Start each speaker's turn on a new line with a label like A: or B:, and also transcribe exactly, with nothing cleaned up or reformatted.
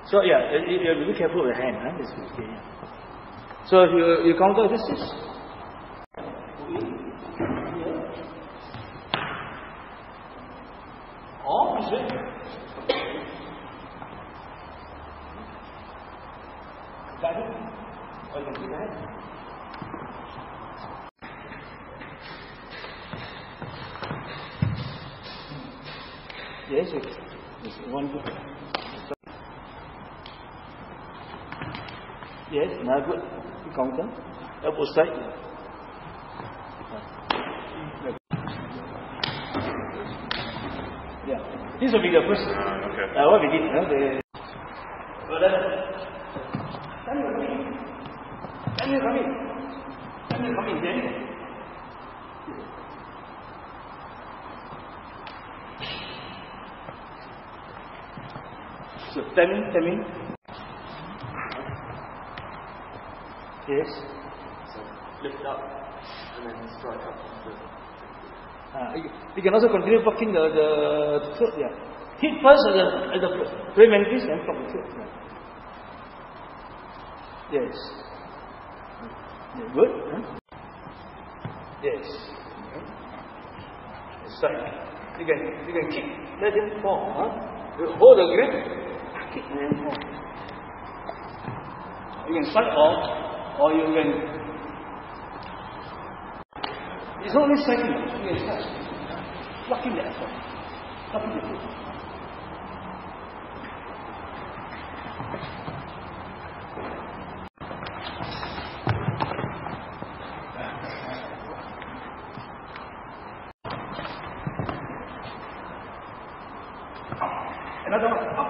A: So yeah, you, you have to be careful with the hand. Huh? This is, yeah. So if you you counter this is. Or this way. Got it? Or you can see that. Yes, it's one good. Yes, now good. You counter. Elbow straight. Yeah. This will be the first.
B: Uh, okay.
A: Uh, what we did, you know, the. Well, then. Daniel, come in. Daniel, come in. Daniel, come in, Daniel. So, ten in, ten in. Yes.
C: So, lift up and then strike up.
A: Uh, you, you can also continue blocking the, the, the throat, yeah. Hit first at the, at the praying mantis and block the throat. Yeah. Yes. Yeah, good. Huh? Yes. Strike. You can, you can kick, let him fall. Huh? You hold the grip, kick and then fall. You can strike off, or you can. It's only striking, you can strike. Blocking the effort. Blocking the foot. Another one. Up.